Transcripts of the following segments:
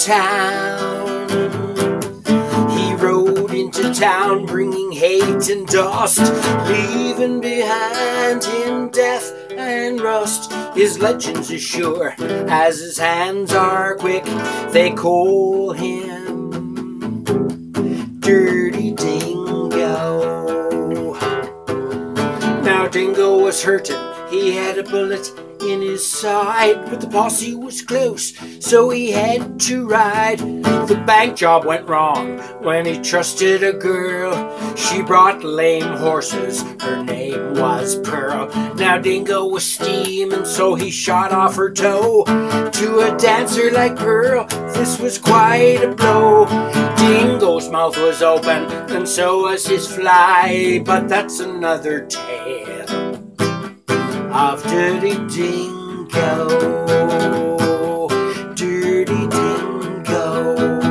town. He rode into town bringing hate and dust, leaving behind him death and rust. His legend's as sure as his hands are quick. They call him Dirty Dingo. Now Dingo was hurting. He had a bullet in his side, but the posse was close, so he had to ride. The bank job went wrong when he trusted a girl. She brought lame horses, her name was Pearl. Now Dingo was steaming, so he shot off her toe. To a dancer like Pearl, this was quite a blow. Dingo's mouth was open, and so was his fly, but that's another tale of Dirty Dingo, Dirty Dingo.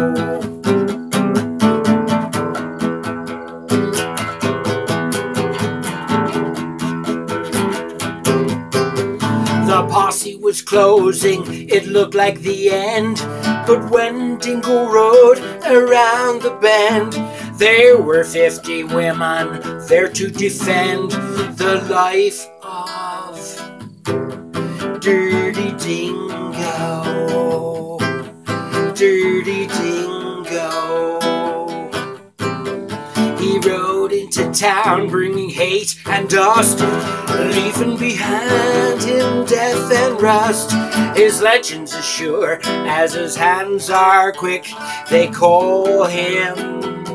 The posse was closing, it looked like the end, but when Dingo rode around the bend, there were 50 women there to defend the life of Dirty Dingo, Dirty Dingo. He rode into town bringing hate and dust, leaving behind him death and rust. His legend's as sure as his hands are quick. They call him